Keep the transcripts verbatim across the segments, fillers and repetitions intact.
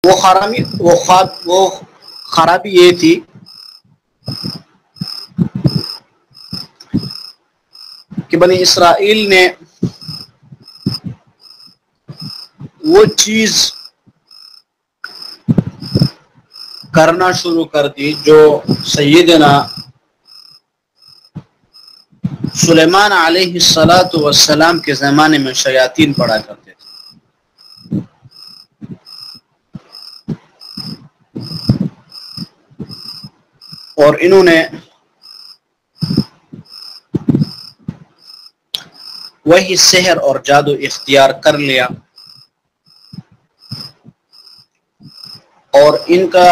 وہ خرابی وہ خواب وہ خرابی یہ تھی کہ بنی اسرائیل نے وہ چیز کرنا شروع کر دی جو سیدنا سلیمان علیہ الصلاۃ والسلام کے زمانے میں شیاطین پڑا کرتے تھے. اور انہوں نے وہی سحر اور جادو اختیار کر لیا، اور ان کا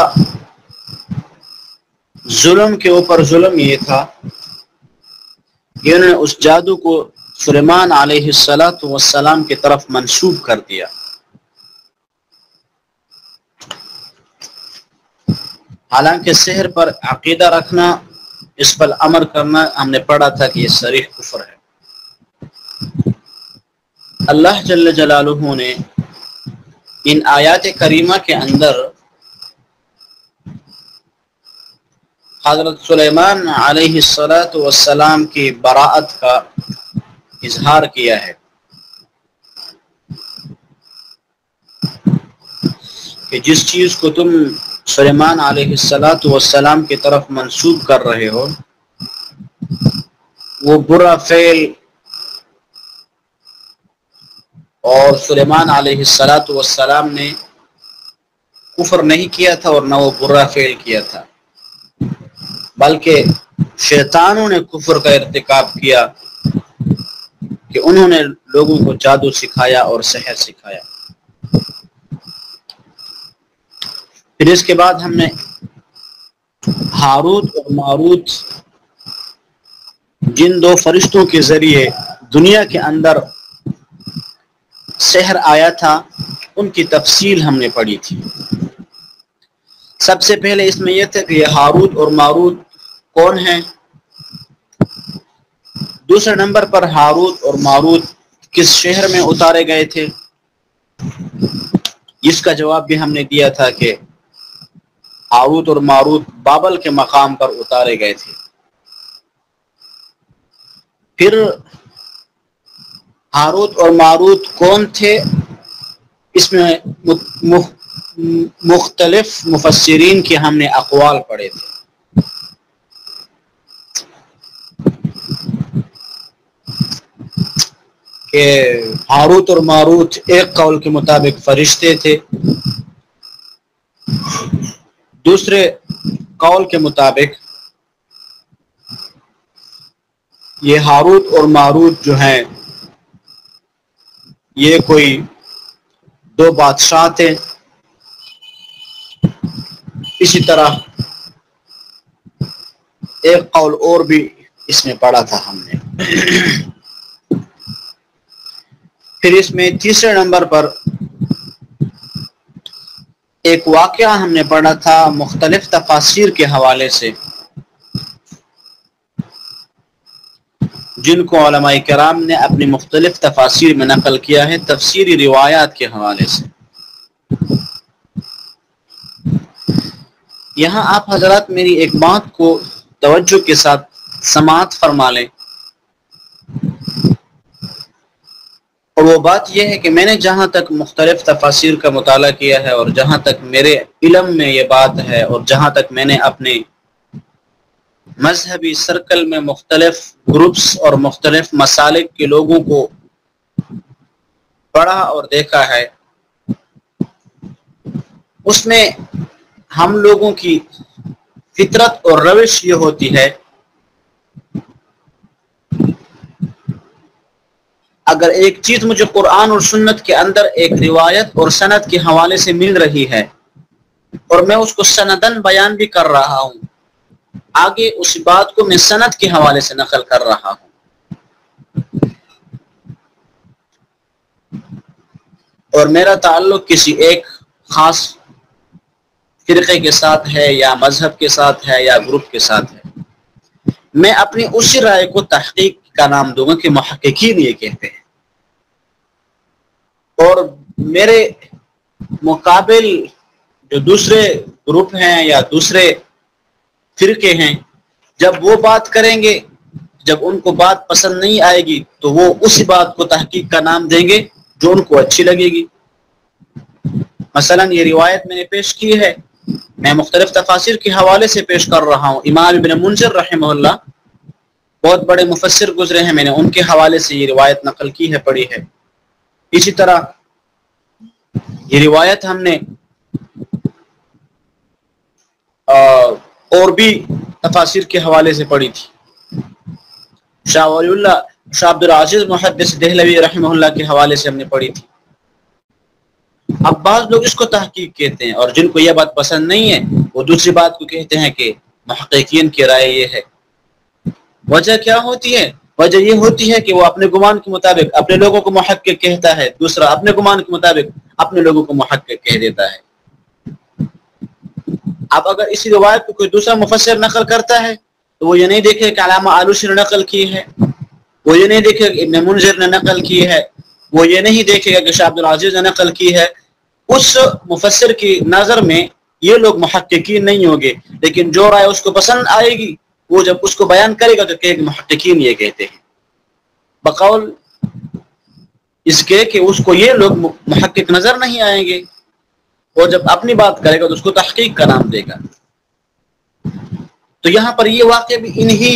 ظلم کے اوپر ظلم یہ تھا کہ انہوں نے اس جادو کو سلیمان علیہ الصلاۃ والسلام کی طرف منسوب کر دیا. حالانکہ سحر پر عقیدہ رکھنا، اس پر عمل کرنا ہم نے پڑھا تھا کہ یہ صریح کفر ہے. اللہ جل جلالہ نے ان آیات کریمہ کے اندر حضرت سلیمان علیہ الصلاۃ والسلام کی براءت کا اظہار کیا ہے کہ جس چیز کو تم سلیمان علیہ الصلاۃ والسلام کی طرف منسوب کر رہے ہو وہ برا فعل، اور سلیمان علیہ الصلاۃ والسلام نے کفر نہیں کیا تھا اور نہ وہ برا فعل کیا تھا، بلکہ شیطانوں نے کفر کا ارتکاب کیا کہ انہوں نے لوگوں کو جادو سکھایا اور سحر سکھایا. پھر اس کے بعد ہم نے ہاروت اور ماروت جن دو فرشتوں کے ذریعے دنیا کے اندر سحر آیا تھا ان کی تفصیل ہم نے پڑھی تھی. سب سے پہلے اس میں یہ تھا کہ یہ ہاروت اور ماروت کون ہیں. دوسرے نمبر پر ہاروت اور ماروت کس شہر میں اتارے گئے تھے. اس کا جواب بھی ہم نے دیا تھا کہ ہاروت اور ماروت بابل کے مقام پر اتارے گئے تھے. پھر ہاروت اور ماروت کون تھے، اس میں مختلف مفسرین کے ہم نے اقوال پڑھے تھے. کہ ہاروت اور ماروت ایک قول کے مطابق فرشتے تھے، دوسرے قول کے مطابق یہ ہاروت اور ماروت جو ہیں یہ کوئی دو بادشاہ تھے. اسی طرح ایک قول اور بھی اس میں پڑھا تھا ہم نے. پھر اس میں تیسرے نمبر پر ایک واقعہ ہم نے پڑھا تھا مختلف تفاسیر کے حوالے سے، جن کو علماء کرام نے اپنی مختلف تفاسیر میں نقل کیا ہے تفسیری روایات کے حوالے سے. یہاں آپ حضرات میری ایک بات کو توجہ کے ساتھ سماعت فرما لیں، اور وہ بات یہ ہے کہ میں نے جہاں تک مختلف تفاسیر کا مطالعہ کیا ہے اور جہاں تک میرے علم میں یہ بات ہے اور جہاں تک میں نے اپنے مذہبی سرکل میں مختلف گروپس اور مختلف مسالک کے لوگوں کو پڑھا اور دیکھا ہے، اس میں ہم لوگوں کی فطرت اور روش یہ ہوتی ہے اگر ایک چیز مجھے قرآن اور سنت کے اندر ایک روایت اور سند کے حوالے سے مل رہی ہے اور میں اس کو سندن بیان بھی کر رہا ہوں، آگے اس بات کو میں سند کے حوالے سے نقل کر رہا ہوں، اور میرا تعلق کسی ایک خاص فرقے کے ساتھ ہے یا مذہب کے ساتھ ہے یا گروپ کے ساتھ ہے، میں اپنی اسی رائے کو تحقیق کا نام دوں گا کہ محققین یہ کہتے ہیں، اور میرے مقابل جو دوسرے گروپ ہیں یا دوسرے فرقے ہیں، جب وہ بات کریں گے، جب ان کو بات پسند نہیں آئے گی تو وہ اسی بات کو تحقیق کا نام دیں گے جو ان کو اچھی لگے گی۔ مثلا یہ روایت میں نے پیش کی ہے، میں مختلف تفاسیر کے حوالے سے پیش کر رہا ہوں۔ امام ابن منذر رحمہ اللہ بہت بڑے مفسر گزرے ہیں، میں نے ان کے حوالے سے یہ روایت نقل کی ہے، پڑھی ہے۔ اسی طرح یہ روایت ہم نے اور بھی تفاسیر کے حوالے سے پڑھی تھی۔ شاہ ولی اللہ شاہ عبد العزیز محدث دہلوی رحمہ اللہ کے حوالے سے ہم نے پڑھی تھی۔ اب بعض لوگ اس کو تحقیق کہتے ہیں، اور جن کو یہ بات پسند نہیں ہے وہ دوسری بات کو کہتے ہیں کہ محققین کی رائے یہ ہے۔ وجہ کیا ہوتی ہے؟ وجہ یہ ہوتی ہے کہ وہ اپنے گمان کے مطابق اپنے لوگوں کو محقق کہتا ہے، دوسرا اپنے گمان کے مطابق اپنے لوگوں کو محقق کہہ دیتا ہے۔ اب اگر اسی روایت کو کوئی دوسرا مفسر نقل کرتا ہے تو وہ یہ نہیں دیکھے کہ علامہ آلوسی نے نقل کی ہے، وہ یہ نہیں دیکھے کہ ابن منذر نے نقل کی ہے، وہ یہ نہیں دیکھے گا کہ شاہ عبد العزیز نے نقل کی ہے۔ اس مفسر کی نظر میں یہ لوگ محققین نہیں ہوں گے، لیکن جو رائے اس کو پسند آئے گی وہ جب اس کو بیان کرے گا تو کہے کہ محققین یہ کہتے ہیں، بقول اس کے کہ اس کو یہ لوگ محقق نظر نہیں آئیں گے۔ وہ جب اپنی بات کرے گا تو اس کو تحقیق کا نام دے گا۔ تو یہاں پر یہ واقعہ بھی انہی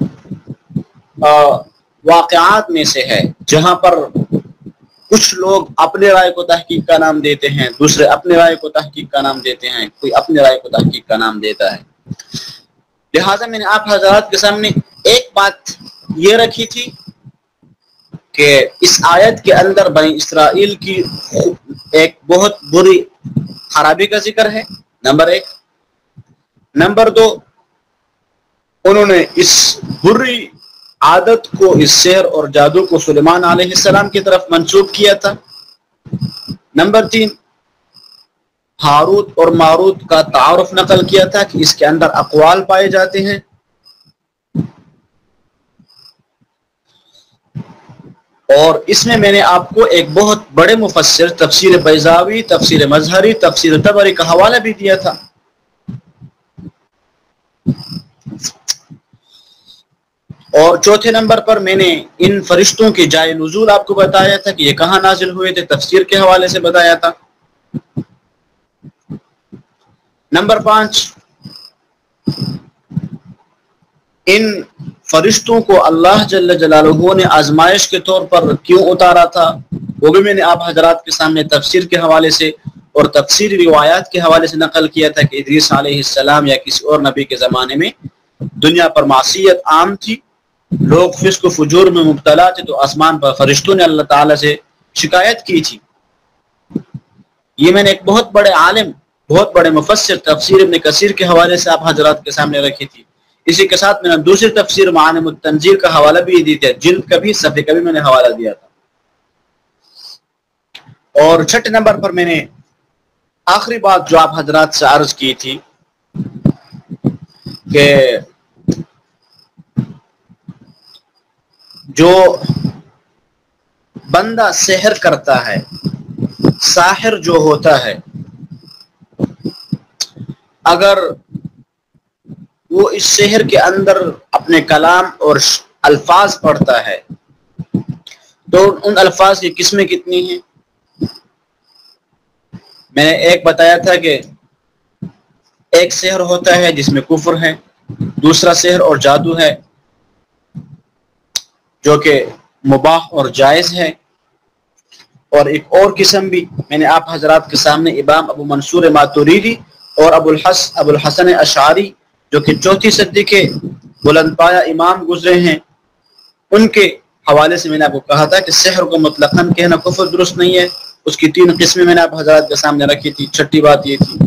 واقعات میں سے ہے جہاں پر کچھ لوگ اپنے رائے کو تحقیق کا نام دیتے ہیں، دوسرے اپنے رائے کو تحقیق کا نام دیتے ہیں، کوئی اپنے رائے کو تحقیق کا نام دیتا ہے۔ لہٰذا میں نے آپ حضرات کے سامنے ایک بات یہ رکھی تھی کہ اس آیت کے اندر بنی اسرائیل کی ایک بہت بری خرابی کا ذکر ہے، نمبر ایک۔ نمبر دو، انہوں نے اس بری عادت کو، اس سحر اور جادو کو سلیمان علیہ السلام کی طرف منسوب کیا تھا۔ نمبر تین، ہاروت اور ماروت کا تعارف نقل کیا تھا کہ اس کے اندر اقوال پائے جاتے ہیں۔ اور اس میں میں نے آپ کو ایک بہت بڑے مفسر تفسیر بیضاوی، تفسیر مظہری، تفسیر طبری کا حوالہ بھی دیا تھا۔ اور چوتھے نمبر پر میں نے ان فرشتوں کے جائے نزول آپ کو بتایا تھا کہ یہ کہاں نازل ہوئے تھے، تفسیر کے حوالے سے بتایا تھا۔ نمبر پانچ، ان فرشتوں کو اللہ جل جلالہ نے آزمائش کے طور پر کیوں اتارا تھا وہ بھی میں نے آپ حضرات کے سامنے تفسیر کے حوالے سے اور تفسیری روایات کے حوالے سے نقل کیا تھا کہ ادریس علیہ السلام یا کسی اور نبی کے زمانے میں دنیا پر معصیت عام تھی، لوگ فسق و فجور میں مبتلا تھے، تو آسمان پر فرشتوں نے اللہ تعالیٰ سے شکایت کی تھی۔ یہ میں نے ایک بہت بڑے عالم، بہت بڑے مفسر تفسیر ابن کثیر کے حوالے سے آپ حضرات کے سامنے رکھی تھی۔ اسی کے ساتھ میں نے دوسری تفسیر معالم التنزیل کا حوالہ بھی دی تھا، جلد کا بھی، صفحے کا بھی میں نے حوالہ دیا تھا۔ اور چھٹے نمبر پر میں نے آخری بات جو آپ حضرات سے عرض کی تھی کہ جو بندہ سحر کرتا ہے، ساحر جو ہوتا ہے، اگر وہ اس سحر کے اندر اپنے کلام اور الفاظ پڑھتا ہے تو ان الفاظ کی قسمیں کتنی ہیں؟ میں نے ایک بتایا تھا کہ ایک سحر ہوتا ہے جس میں کفر ہے، دوسرا سحر اور جادو ہے جو کہ مباح اور جائز ہے، اور ایک اور قسم بھی میں نے آپ حضرات کے سامنے امام ابو منصور ماتوریدی اور ابو الحس ابو الحسن اشعری جو کہ چوتھی صدی کے بلند پایہ امام گزرے ہیں، ان کے حوالے سے میں نے آپ کو کہا تھا کہ سحر کو مطلقاً کہنا کفر درست نہیں ہے۔ اس کی تین قسمیں میں نے آپ حضرات کے سامنے رکھی تھی۔ چھٹی بات یہ تھی،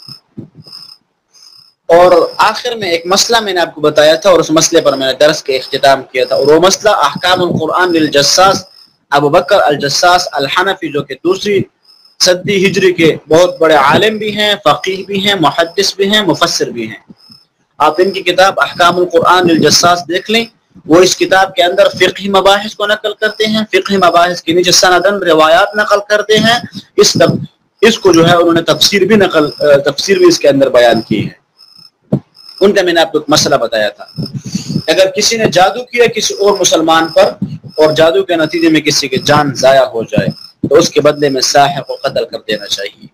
اور آخر میں ایک مسئلہ میں نے آپ کو بتایا تھا اور اس مسئلے پر میں نے درس کے اختتام کیا تھا، اور وہ مسئلہ احکام القرآن للجساس ابو بکر الجساس الحنفی جو کہ دوسری صدی ہجری کے بہت بڑے عالم بھی ہیں، فقیہ بھی ہیں، محدث بھی ہیں، مفسر بھی ہیں۔ آپ ان کی کتاب احکام القرآن للجساس دیکھ لیں، وہ اس کتاب کے اندر فقہی مباحث کو نقل کرتے ہیں، فقہی مباحث کے نیچے سندن روایات نقل کرتے ہیں، اس اس کو جو ہے انہوں نے تفسیر بھی نقل تفسیر بھی اس کے اندر بیان کی ہے۔ ان کا میں نے آپ کو ایک مسئلہ بتایا تھا، اگر کسی نے جادو کیا کسی اور مسلمان پر اور جادو کے نتیجے میں کسی کی جان ضائع ہو جائے تو اس کے بدلے میں ساحر کو قتل کر دینا چاہیے،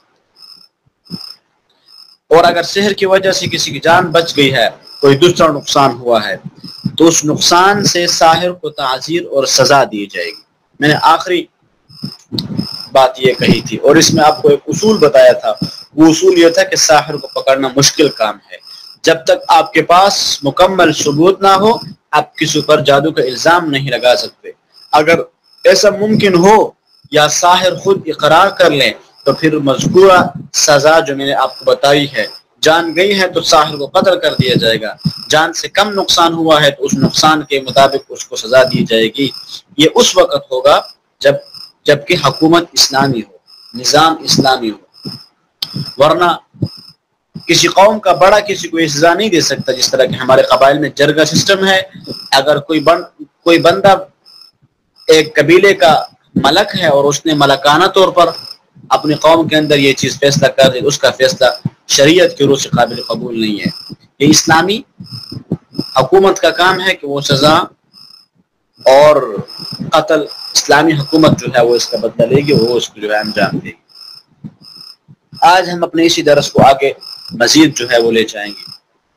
اور اگر سحر کی وجہ سے کسی کی جان بچ گئی ہے، کوئی دوسرا نقصان ہوا ہے، تو اس نقصان سے ساحر کو تعزیر اور سزا دی جائے گی۔ میں نے آخری بات یہ کہی تھی، اور اس میں آپ کو ایک اصول بتایا تھا، وہ اصول یہ تھا کہ ساحر کو پکڑنا مشکل کام ہے، جب تک آپ کے پاس مکمل ثبوت نہ ہو آپ کسی پر جادو کا الزام نہیں لگا سکتے۔ اگر ایسا ممکن ہو یا ساحر خود اقرار کر لیں تو پھر مذکورہ سزا جو میں نے آپ کو بتائی ہے، جان گئی ہے تو ساحر کو قتل کر دیا جائے گا، جان سے کم نقصان ہوا ہے تو اس نقصان کے مطابق اس کو سزا دی جائے گی۔ یہ اس وقت ہوگا جب جبکہ حکومت اسلامی ہو، نظام اسلامی ہو، ورنہ کسی قوم کا بڑا کسی کو سزا نہیں دے سکتا، جس طرح کہ ہمارے قبائل میں جرگہ سسٹم ہے، اگر کوئی بند کوئی بندہ ایک قبیلے کا ملک ہے اور اس نے ملکانہ طور پر اپنی قوم کے اندر یہ چیز فیصلہ کر دی، اس کا فیصلہ شریعت کے روح سے قابل قبول نہیں ہے۔ یہ اسلامی حکومت کا کام ہے کہ وہ سزا اور قتل، اسلامی حکومت جو ہے وہ اس کا بدلہ لے گی، وہ اس کو جو ہے انجام دے گی۔ آج ہم اپنے اسی درس کو آگے مزید جو ہے وہ لے جائیں گے۔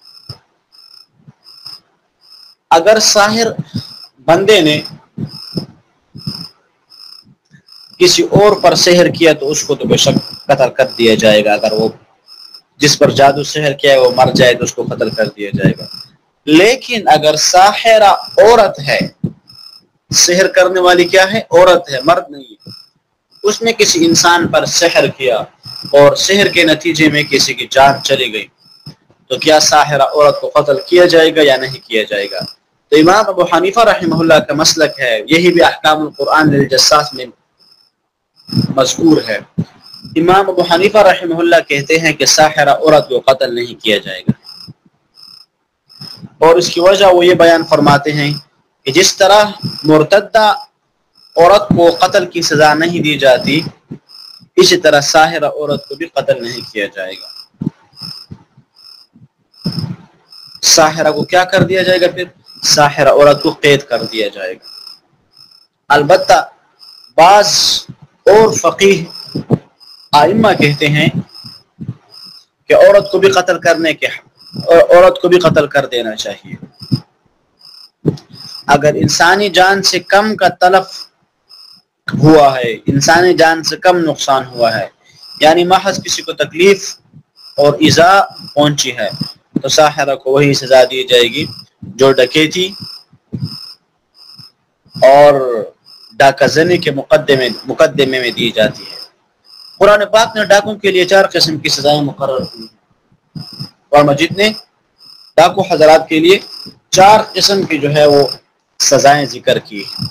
اگر ساحر بندے نے کسی اور پر سحر کیا تو اس کو تو بے شک قتل کر دیا جائے گا، اگر وہ جس پر جادو سحر کیا ہے وہ مر جائے تو اس کو قتل کر دیا جائے گا۔ لیکن اگر ساحرہ عورت ہے، سحر کرنے والی کیا ہے؟ عورت ہے، مرد نہیں ہے، اس نے کسی انسان پر سحر کیا اور سحر کے نتیجے میں کسی کی جان چلی گئی تو کیا ساحرہ عورت کو قتل کیا جائے گا یا نہیں کیا جائے گا؟ تو امام ابو حنیفہ رحمہ اللہ کا مسلک ہے، یہی بھی احکام القرآن للجساس میں مذکور ہے۔ امام ابو حنیفہ رحمہ اللہ کہتے ہیں کہ ساحرہ عورت کو قتل نہیں کیا جائے گا، اور اس کی وجہ وہ یہ بیان فرماتے ہیں کہ جس طرح مرتدہ عورت کو قتل کی سزا نہیں دی جاتی، اسی طرح ساحرہ عورت کو بھی قتل نہیں کیا جائے گا۔ ساحرہ کو کیا کر دیا جائے گا؟ پھر ساحرہ عورت کو قید کر دیا جائے گا۔ البتہ بعض اور فقیہ ائمہ کہتے ہیں کہ عورت کو بھی قتل کرنے کے عورت کو بھی قتل کر دینا چاہیے۔ اگر انسانی جان سے کم کا تلف ہوا ہے، انسانی جان سے کم نقصان ہوا ہے، یعنی محض کسی کو تکلیف اور ایذا پہنچی ہے، تو ساحرہ کو وہی سزا دی جائے گی جو ڈکیتی اور ڈاکہ زنی کے مقدمے مقدمے میں دی جاتی ہے۔ قرآن پاک نے ڈاکوں کے لیے چار قسم کی سزائیں مقرر کی ہیں، قرآن مجید نے ڈاکو حضرات کے لیے چار قسم کی جو ہے وہ سزائیں ذکر کی ہیں،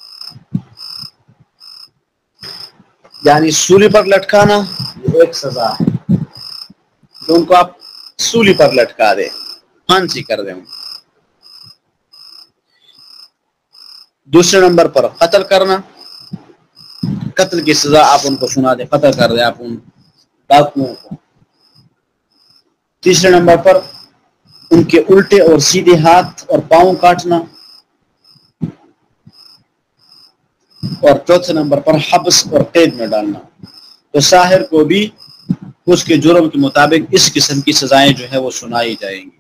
یعنی سولی پر لٹکانا یہ ایک سزا ہے کہ ان کو آپ سولی پر لٹکا دیں، پھانسی کر دیں۔ دوسرے نمبر پر قتل کرنا، قتل کی سزا آپ ان کو سنا دیں، قتل کر دیں آپ ان ڈاکوؤں کو۔ تیسرے نمبر پر ان کے الٹے اور سیدھے ہاتھ اور پاؤں کاٹنا، اور چوتھے نمبر پر حبس اور قید میں ڈالنا۔ تو ساحر کو بھی اس کے جرم کے مطابق اس قسم کی سزائیں جو ہے وہ سنائی جائیں گی۔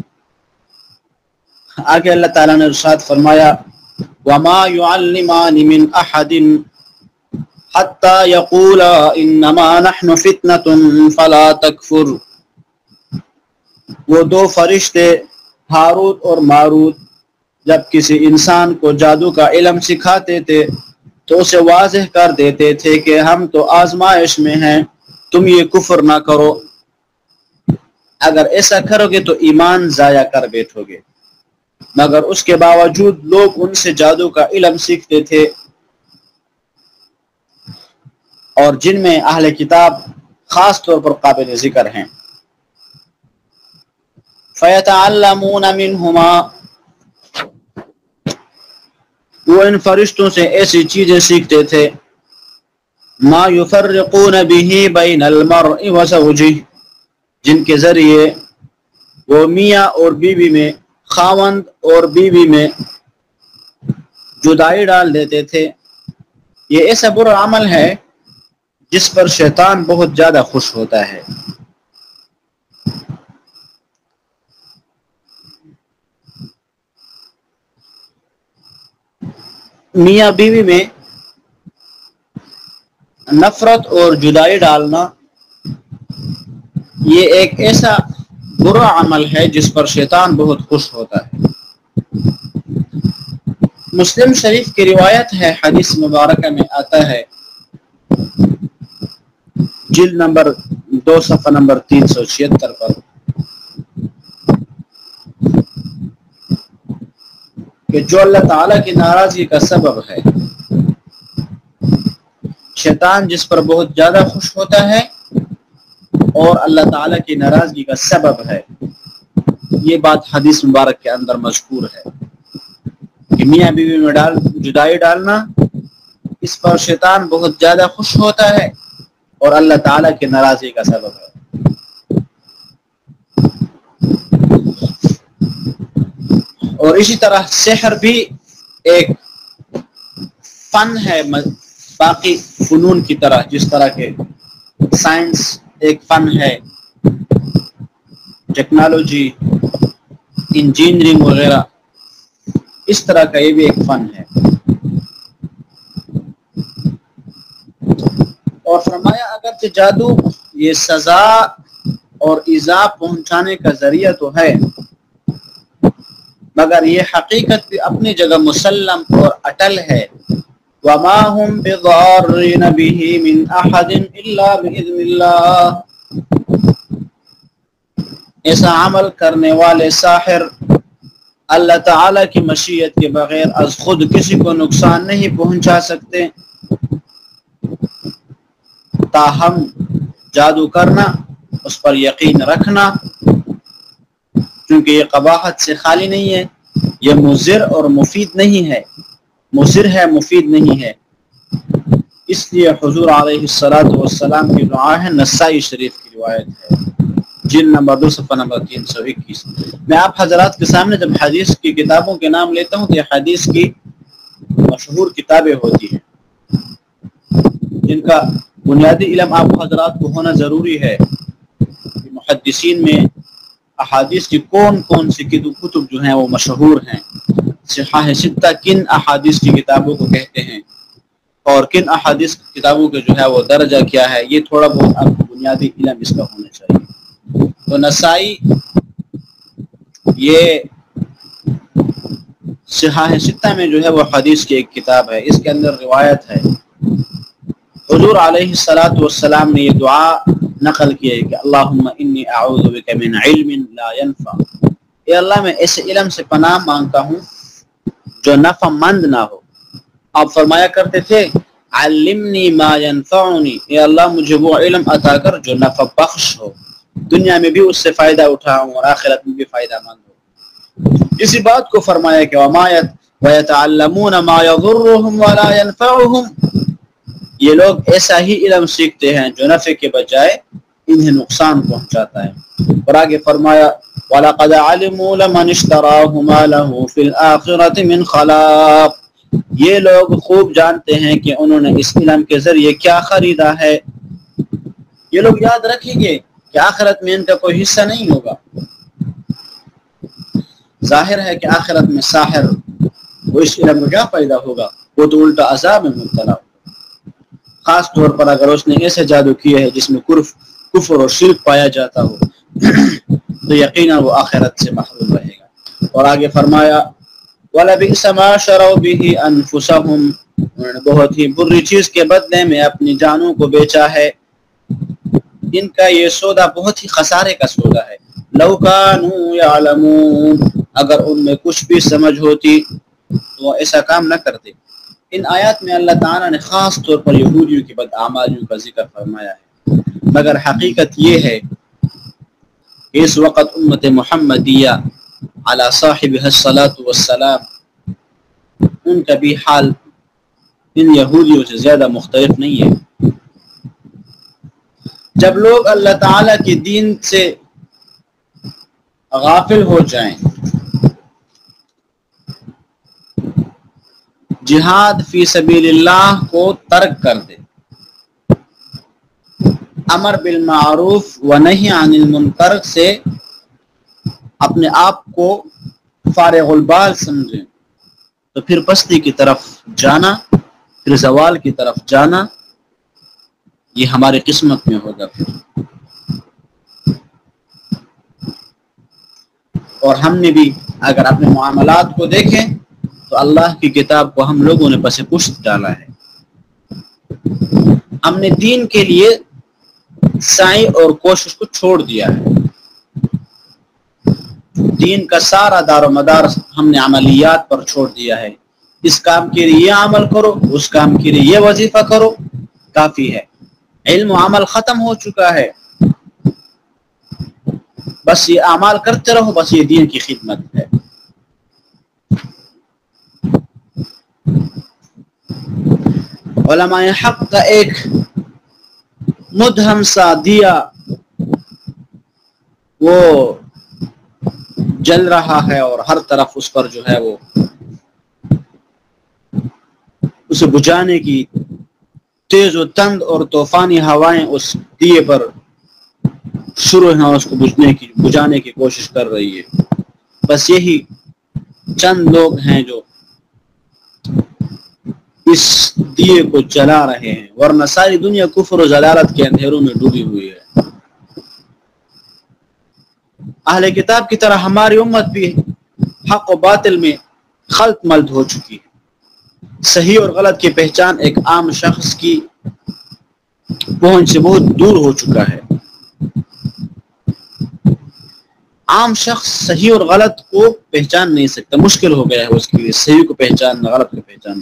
آگے اللہ تعالیٰ نے ارشاد فرمایا وَمَا يُعَلِّمَانِ مِنْ أَحَدٍ حَتَّى يَقُولَا إِنَّمَا نَحْنُ فِتْنَةٌ فَلَا تَكْفُرْ۔ وہ دو فرشتے ہاروت اور ماروت جب کسی انسان کو جادو کا علم سکھاتے تھے تو اسے واضح کر دیتے تھے کہ ہم تو آزمائش میں ہیں، تم یہ کفر نہ کرو، اگر ایسا کرو گے تو ایمان ضائع کر بیٹھو گے۔ مگر اس کے باوجود لوگ ان سے جادو کا علم سیکھتے تھے، اور جن میں اہل کتاب خاص طور پر قابل ذکر ہیں۔ فَيَتَعَلَّمُونَ مِنْهُمَا، وہ ان فرشتوں سے ایسی چیزیں سیکھتے تھے ما یفرقون به بین المرء وزوجہ، جن کے ذریعے وہ میاں اور بیوی میں، خاوند اور بیوی میں جدائی ڈال دیتے تھے۔ یہ ایسا برا عمل ہے جس پر شیطان بہت زیادہ خوش ہوتا ہے۔ میاں بیوی میں نفرت اور جدائی ڈالنا یہ ایک ایسا برا عمل ہے جس پر شیطان بہت خوش ہوتا ہے۔ مسلم شریف کی روایت ہے، حدیث مبارکہ میں آتا ہے جلد نمبر دو صفحہ نمبر تین سو چھہتر پر کہ جو اللہ تعالیٰ کی ناراضگی کا سبب ہے، شیطان جس پر بہت زیادہ خوش ہوتا ہے اور اللہ تعالیٰ کی ناراضگی کا سبب ہے، یہ بات حدیث مبارک کے اندر مذکور ہے کہ میاں بیوی میں ڈال جدائی ڈالنا، اس پر شیطان بہت زیادہ خوش ہوتا ہے اور اللہ تعالیٰ کی ناراضگی کا سبب ہے۔ اور اسی طرح سحر بھی ایک فن ہے، باقی فنون کی طرح، جس طرح کے سائنس ایک فن ہے، ٹیکنالوجی، انجینئرنگ وغیرہ، اس طرح کا یہ بھی ایک فن ہے۔ اور فرمایا اگرچہ جادو یہ سزا اور ایذا پہنچانے کا ذریعہ تو ہے، مگر یہ حقیقت بھی اپنی جگہ مسلم اور اٹل ہے۔ وَمَا هُمْ بِضَارِّينَ بِهِ مِنْ أَحَدٍ إِلَّا بِإِذْنِ اللَّهِ، ایسا عمل کرنے والے ساحر اللہ تعالیٰ کی مشیت کے بغیر از خود کسی کو نقصان نہیں پہنچا سکتے۔ تاہم جادو کرنا، اس پر یقین رکھنا، کیونکہ یہ قباحت سے خالی نہیں ہے، یہ مضر اور مفید نہیں ہے، مضر ہے مفید نہیں ہے۔ اس لیے حضور علیہ الصلوۃ والسلام کی دعا ہے، نسائی شریف کی روایت ہے، جلد نمبر دو صفحہ نمبر تین سو اکیس۔ میں آپ حضرات کے سامنے جب حدیث کی کتابوں کے نام لیتا ہوں تو یہ حدیث کی مشہور کتابیں ہوتی ہیں جن کا بنیادی علم آپ حضرات کو ہونا ضروری ہے کہ محدثین میں احادیث کی کون کون سی کتب جو ہیں وہ مشہور ہیں، صحاح ستہ کن احادیث کی کتابوں کو کہتے ہیں اور کن احادیث کی کتابوں کے جو ہے وہ درجہ کیا ہے، یہ تھوڑا بہت آپ کو بنیادی علم اس کا ہونا چاہیے۔ تو نسائی یہ صحاح ستہ میں جو ہے وہ حدیث کی ایک کتاب ہے، اس کے اندر روایت ہے حضور علیہ الصلوۃ والسلام نے یہ دعا نقل کی ہے کہ اللہم انی اعوذ بک من علم لا ينفع، اے اللہ میں ایسے علم سے پناہ مانگتا ہوں جو نفع مند نہ ہو۔ آپ فرمایا کرتے تھے علمنی ما ينفعنی، اے اللہ مجھے وہ علم عطا کر جو نفع بخش ہو، دنیا میں بھی اس سے فائدہ اٹھاؤں اور آخرت میں بھی فائدہ مند ہو۔ اسی بات کو فرمایا کہ وَيَتَعَلَّمُونَ مَا يَضُرُّهُمْ وَلَا يَنفَعُهُمْ، یہ لوگ ایسا ہی علم سیکھتے ہیں جو نفع کے بجائے انہیں نقصان پہنچاتا ہے۔ اور آگے فرمایا وَلَقَدْ عَلِمُوا لَمَنِ اشْتَرَاهُ مَا لَهُ فِي الْآخِرَةِ مِنْ خَلَاقٍ، یہ لوگ خوب جانتے ہیں کہ انہوں نے اس علم کے ذریعے کیا خریدا ہے۔ یہ لوگ یاد رکھیں گے کہ آخرت میں ان کا کوئی حصہ نہیں ہوگا۔ ظاہر ہے کہ آخرت میں ساحر وہ اس علم میں کیا فائدہ ہوگا، وہ تو الٹا عذاب میں مبتلا ہوگا، خاص طور پر اگر اس نے ایسے جادو کیے ہے جس میں کفر اور شرک پایا جاتا ہو تو یقیناً وہ آخرت سے محروم رہے گا۔ اور آگے فرمایا وَلَبِئْسَ مَا شَرَوْا بِهِ أَنفُسَهُمْ، انہوں نے بہت ہی بری چیز کے بدلے میں اپنی جانوں کو بیچا ہے، ان کا یہ سودا بہت ہی خسارے کا سودا ہے۔ لَوْ كَانُوا يَعْلَمُونَ، اگر ان میں کچھ بھی سمجھ ہوتی تو وہ ایسا کام نہ کرتے۔ ان آیات میں اللہ تعالیٰ نے خاص طور پر یہودیوں کی بدعمالیوں کا ذکر فرمایا ہے، مگر حقیقت یہ ہے کہ اس وقت امت محمدیہ علی صاحبہ الصلاۃ والسلام ان کا بھی حال ان یہودیوں سے زیادہ مختلف نہیں ہے۔ جب لوگ اللہ تعالیٰ کے دین سے غافل ہو جائیں، جہاد فی سبیل اللہ کو ترک کر دیں، امر بالمعروف و نہی عن المنکر سے اپنے آپ کو فارغ البال سمجھیں، تو پھر پستی کی طرف جانا، پھر زوال کی طرف جانا یہ ہماری قسمت میں ہوگا پھر۔ اور ہم نے بھی اگر اپنے معاملات کو دیکھیں تو اللہ کی کتاب کو ہم لوگوں نے پس پشت ڈالا ہے۔ ہم نے دین کے لیے سعی اور کوشش کو چھوڑ دیا ہے۔ دین کا سارا دار و مدار ہم نے عملیات پر چھوڑ دیا ہے۔ اس کام کے لیے یہ عمل کرو، اس کام کے لیے یہ وظیفہ کرو، کافی ہے۔ علم و عمل ختم ہو چکا ہے، بس یہ اعمال کرتے رہو، بس یہ دین کی خدمت ہے۔ علماء حق کا ایک مدھم سا دیا وہ جل رہا ہے اور ہر طرف اس پر جو ہے وہ اسے بجھانے کی تیز و تند اور طوفانی ہوائیں اس دیے پر شروع ہیں، اس کو بجھنے کی بجھانے کی کوشش کر رہی ہے۔ بس یہی چند لوگ ہیں جو اس دیے کو جلا رہے ہیں، ورنہ ساری دنیا کفر و ضلالت کے اندھیروں میں ڈوبی ہوئی ہے۔ اہل کتاب کی طرح ہماری امت بھی حق و باطل میں خلط ملط ہو چکی ہے۔ صحیح اور غلط کی پہچان ایک عام شخص کی پہنچ سے بہت دور ہو چکا ہے۔ عام شخص صحیح اور غلط کو پہچان نہیں سکتا، مشکل ہو گیا ہے اس کے لیے صحیح کو پہچاننا، غلط کو پہچاننا۔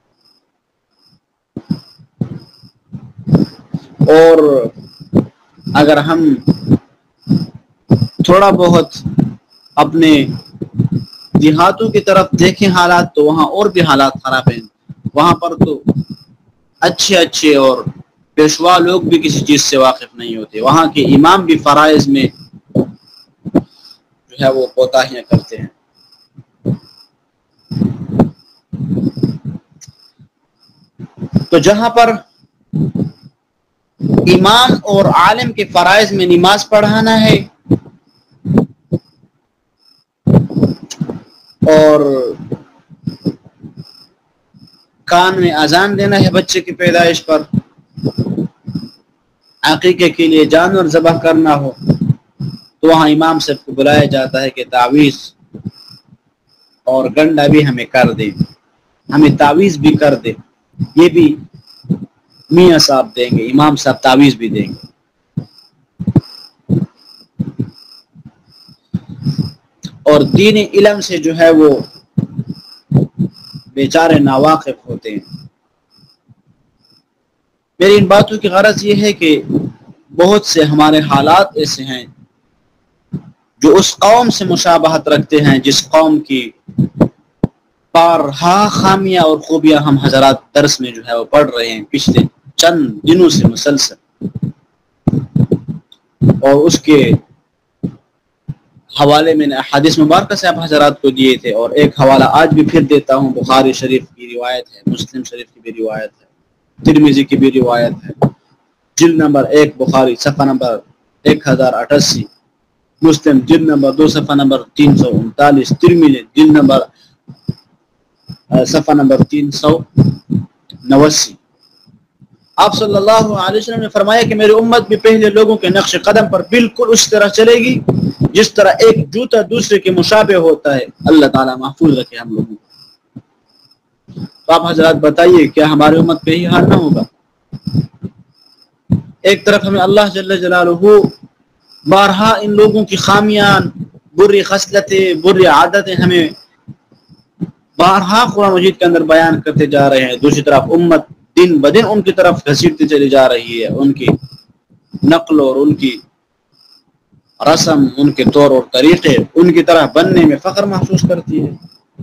اور اگر ہم تھوڑا بہت اپنے دیہاتوں کی طرف دیکھیں حالات، تو وہاں اور بھی حالات خراب ہیں۔ وہاں پر تو اچھے اچھے اور پیشوا لوگ بھی کسی چیز سے واقف نہیں ہوتے، وہاں کے امام بھی فرائض میں جو ہے وہ کوتاہیاں کرتے ہیں۔ تو جہاں پر امام اور عالم کے فرائض میں نماز پڑھانا ہے اور کان میں اذان دینا ہے بچے کی پیدائش پر، عقیقے کے لیے جانور ذبح کرنا ہو، تو وہاں امام صاحب کو بلایا جاتا ہے کہ تعویذ اور گنڈا بھی ہمیں کر دے، ہمیں تعویذ بھی کر دے۔ یہ بھی میاں صاحب دیں گے، امام صاحب تعویذ بھی دیں گے۔ اور دین علم سے جو ہے وہ بیچارے ناواقف ہوتے ہیں۔ میری ان باتوں کی غرض یہ ہے کہ بہت سے ہمارے حالات ایسے ہیں جو اس قوم سے مشابہت رکھتے ہیں جس قوم کی بارہا خامیاں اور خوبیاں ہم حضرات درس میں جو ہے وہ پڑھ رہے ہیں پچھلے چند دنوں سے مسلسل، اور اس کے حوالے میں نے احادیث مبارکہ سے آپ حضرات کو دیے تھے، اور ایک حوالہ آج بھی پھر دیتا ہوں۔ بخاری شریف کی روایت ہے، مسلم شریف کی بھی روایت ہے، ترمذی کی بھی روایت ہے، جلد نمبر ایک بخاری صفحہ نمبر ایک ہزار اٹھاسی، مسلم جلد نمبر دو صفحہ نمبر تین سو انتالیس، ترمذی جلد نمبر صفحہ نمبر تین سو نواسی۔ آپ صلی اللہ علیہ وسلم نے فرمایا کہ میری امت بھی پہلے لوگوں کے نقش قدم پر بالکل اس طرح چلے گی جس طرح ایک جوتا دوسرے کے مشابہ ہوتا ہے۔ اللہ تعالیٰ محفوظ رکھے ہم لوگوں کو۔ تو آپ حضرات بتائیے کیا ہماری امت پہ ہی حال نہ ہوگا؟ ایک طرف ہمیں اللہ جل جلالہ بارہا ان لوگوں کی خامیاں، بری خصلتیں، بری عادتیں ہمیں بارہا قرآن مجید کے اندر بیان کرتے جا رہے ہیں، دوسری طرف امت دن بدن ان کی طرف گھسیٹتی چلی جا رہی ہے، ان کی نقل اور ان کی رسم، ان کے طور اور طریقے ان کی طرح بننے میں فخر محسوس کرتی ہے۔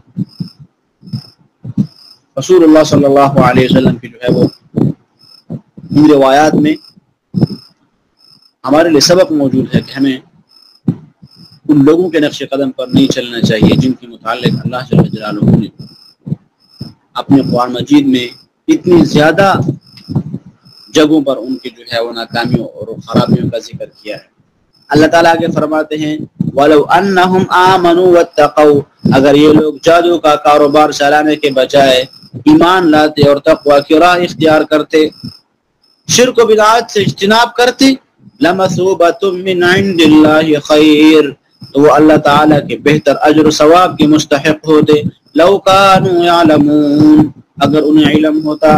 رسول اللہ صلی اللہ علیہ وسلم کی جو ہے وہ ان روایات میں ہمارے لیے سبق موجود ہے کہ ہمیں ان لوگوں کے نقش قدم پر نہیں چلنا چاہیے جن کے متعلق اللہ جل جلالہ نے اپنے قرآن مجید میں اتنی زیادہ جگہوں پر ان کی جو ہے وہ ناکامیوں اور خرابیوں کا ذکر کیا ہے۔ اللہ تعالیٰ آگے فرماتے ہیں وَلَوْ أَنَّهُمْ آمَنُوا وَاتَّقَوْا، اگر یہ لوگ جادو کا کاروبار چلانے کے بجائے ایمان لاتے اور تقوی کی راہ اختیار کرتے، شرک و بدعات سے اجتناب کرتے، لَمَثُوبَةٌ مِّنْ عِنْدِ اللَّهِ خَيْرٌ، تو وہ اللہ تعالیٰ کے بہتر اجر و ثواب کے مستحق ہوتے، لَوْ كَانُوا يَعْلَمُونَ، اگر انہیں علم ہوتا۔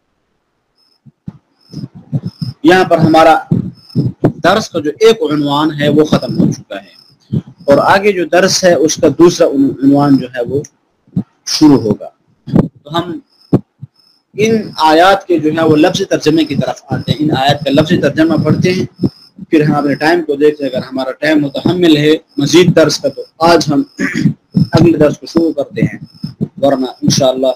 یہاں پر ہمارا درس کا جو ایک عنوان ہے وہ ختم ہو چکا ہے، اور آگے جو درس ہے اس کا دوسرا عنوان جو ہے وہ شروع ہوگا۔ تو ہم ان آیات کے جو ہے وہ لفظ ترجمے کی طرف آتے ہیں، ان آیات کا لفظ ترجمہ پڑھتے ہیں، پھر ہم اپنے ٹائم کو دیکھتے ہیں، اگر ہمارا ٹائم متحمل ہے مزید درس کا تو آج ہم اگلے درس کو شروع کرتے ہیں، ورنہ انشاءاللہ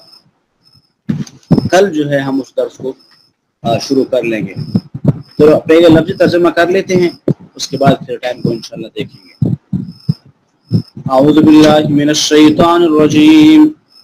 کل جو ہے ہم اس درس کو شروع کر لیں گے۔ تو پہلے لفظ ترجمہ کر لیتے ہیں، اس کے بعد پھر ٹائم کو انشاءاللہ دیکھیں گے۔ اعوذ باللہ من الشیطان الرجیم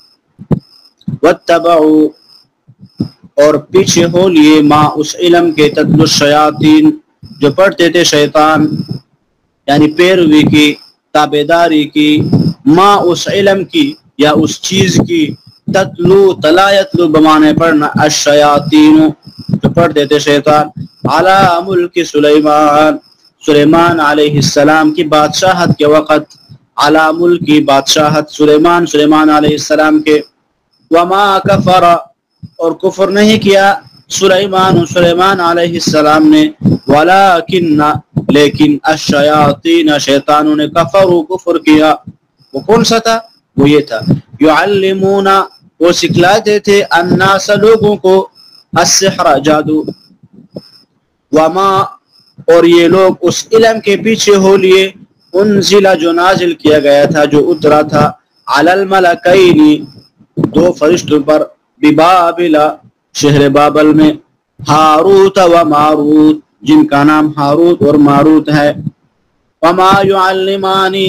واتبعوا، اور پیچھے ہو لیے ما اس علم کے تتلو الشیاطین جو پڑھتے تھے شیطان، یعنی پیروی کی، تابعداری کی، ما اس علم کی یا اس چیز کی، تتلو تلا یتلو بمانے پڑھنا، الشیاطین جو پڑھتے تھے شیطان، علی ملک سلیمان سلیمان علیہ السلام کی بادشاہت کے وقت، علی ملکی بادشاہت سلیمان سلیمان علیہ السلام کے، وما کفر اور کفر نہیں کیا سلیمان سلیمان علیہ السلام نے، ولیکن لیکن الشیاطین شیطانوں نے، کفروا کفر کیا، وہ کون سا تھا؟ وہ یہ تھا یعلمون وہ سکھلاتے تھے الناس لوگوں کو، السحر جادو، وما اور یہ لوگ اس علم کے پیچھے ہو لیے، انزل جو نازل کیا گیا تھا، جو اترا تھا، علی الملکین دو فرشتوں پر، ببابل شہر بابل میں، ہاروت و ماروت جن کا نام ہاروت اور ماروت ہے، وما یعلمانی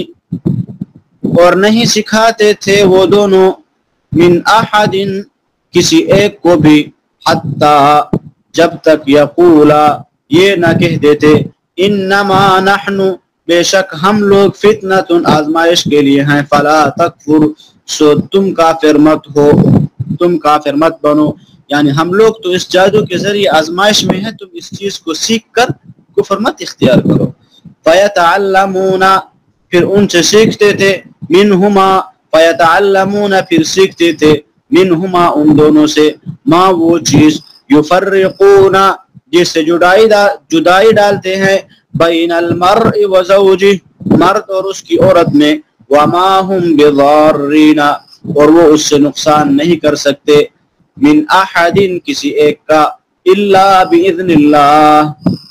اور نہیں سکھاتے تھے وہ دونوں، من احد کسی ایک کو بھی، حتی جب تک یقولا یہ نہ کہہ دیتے، انما نحن بے شک ہم لوگ، فتنۃ آزمائش کے لیے ہیں، فلا تکفر سو تم کافر مت ہو، تم کافر مت بنو، یعنی ہم لوگ تو اس جادو کے ذریعے آزمائش میں ہیں، تم اس چیز کو سیکھ کر کفر مت اختیار کرو۔ فیتعلمون پھر ان سے سیکھتے تھے، منہما فیتعلمون پھر سیکھتے تھے، منہما ان دونوں سے، ما وہ چیز، یفرقون جس سے جدائی جدائی ڈالتے ہیں، بین المرء و زوجہ مرد اور اس کی عورت میں، وما ہم بضارین اور وہ اس سے نقصان نہیں کر سکتے، من احد کسی ایک کا، الا باذن اللہ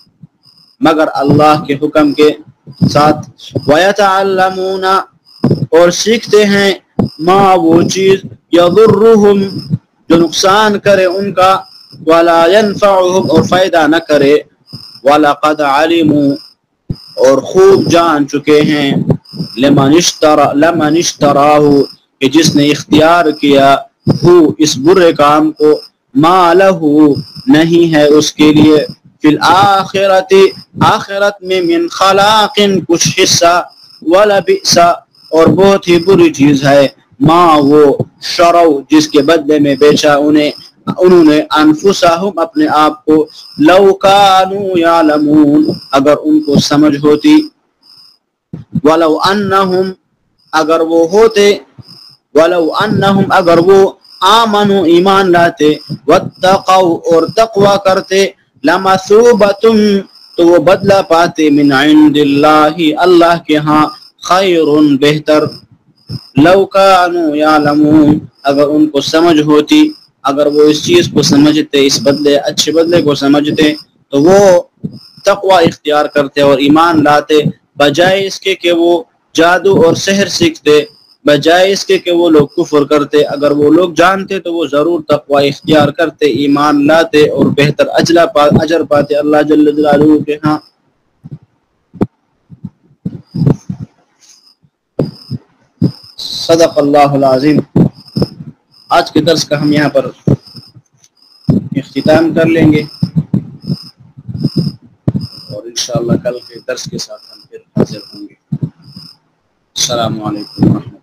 مگر اللہ کے حکم کے ساتھ، ویتعلمون اور سیکھتے ہیں، ما وہ چیز، یضرہم جو نقصان کرے ان کا، ولا ينفعهم اور فائدہ نہ کرے، وَلَقَدْ عَلِمُوا اور خوب جان چکے ہیں، لمن اشترا لمن اشتراہ کہ جس نے اختیار کیا، ہو اس برے کام کو، ما لہو نہیں ہے اس کے لیے، فی الآخرت آخرت میں، من خلاق کچھ حصہ، وَلَبِئْسَ اور بہت ہی بری چیز ہے، ما وہ شرو جس کے بدلے میں بیچا انہیں انہوں نے، انفسہم اپنے آپ کو، لو کانوا یعلمون اگر ان کو سمجھ ہوتی، ولو انہم اگر وہ ہوتے، ولو انہم اگر وہ، آمنوا ایمان لاتے، واتقوا اور تقوی کرتے، لمثوبۃ تو وہ بدلہ پاتے، من عند اللہ اللہ کے ہاں، خیر بہتر، لو کانوا یعلمون اگر ان کو سمجھ ہوتی، اگر وہ اس چیز کو سمجھتے، اس بدلے اچھے بدلے کو سمجھتے تو وہ تقوی اختیار کرتے اور ایمان لاتے، بجائے اس کے کہ وہ جادو اور سحر سیکھتے، بجائے اس کے کہ وہ لوگ کفر کرتے، اگر وہ لوگ جانتے تو وہ ضرور تقوی اختیار کرتے، ایمان لاتے اور بہتر اجر پاتے اللہ جل جلالہ کے ہاں۔ صدق اللہ العظیم۔ آج کے درس کا ہم یہاں پر اختتام کر لیں گے اور انشاءاللہ کل کے درس کے ساتھ ہم پھر حاضر ہوں گے۔ السلام علیکم ورحمۃ اللہ۔